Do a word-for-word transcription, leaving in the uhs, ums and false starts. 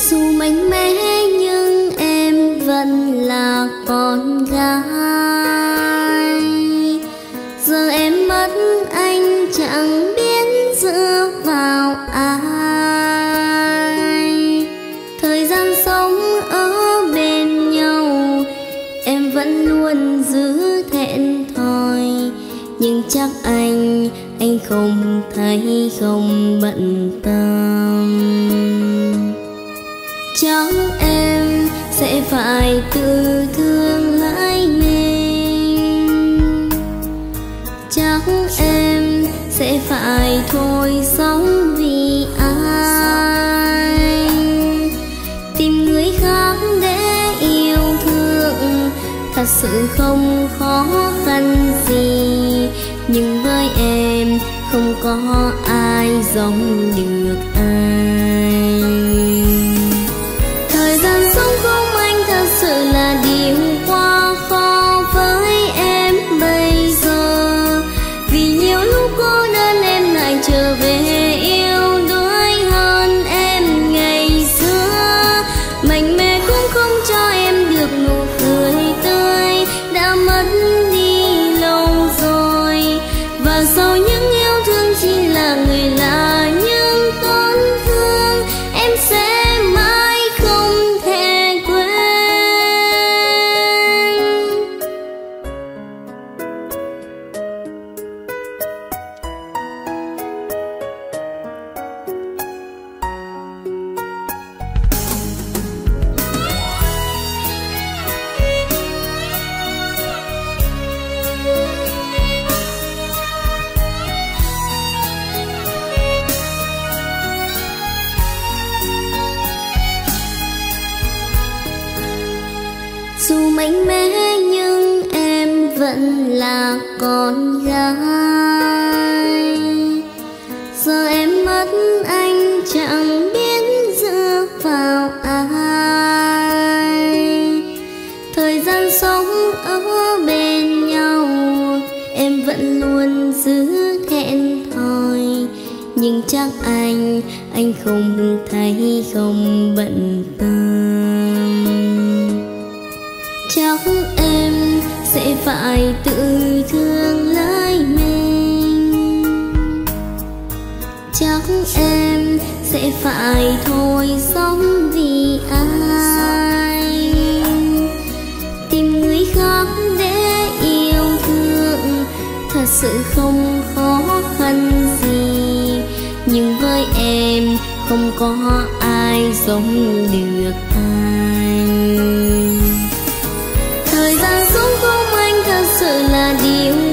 Dù mạnh mẽ nhưng em vẫn là con gái. Giờ em mất anh chẳng biết dựa vào ai. Thời gian sống ở bên nhau em vẫn luôn giữ thẹn thòi, nhưng chắc anh anh không thấy, không bận tâm. Chắc em sẽ phải tự thương lấy mình. Chắc em sẽ phải thôi sống vì ai. Tìm người khác để yêu thương thật sự không khó khăn gì, nhưng với em không có ai giống được anh. Thời gian sống không anh thật sự là điều quá khó với em bây giờ. Vì nhiều lúc cô đơn em lại trở về yêu đuối hơn em ngày xưa. Mạnh mẽ cũng không cho em được nụ cười tươi, đã mất đi lâu rồi. Và sau những yêu thương chỉ là người lạ, nhưng tổn thương em sẽ mãi không thể quên. Dù mạnh mẽ nhưng em vẫn là con gái. Giờ em mất anh chẳng biết dựa vào ai. Thời gian sống ở bên nhau em vẫn luôn giữ thẹn thòi, nhưng chắc anh anh không thấy, không bận tâm. Chắc em sẽ phải tự thương lấy mình. Chắc em sẽ phải thôi sống vì ai. Tìm người khác để yêu thương thật sự không khó khăn gì, nhưng với em không có ai giống được anh. Thời gian sống không anh thật sự là điều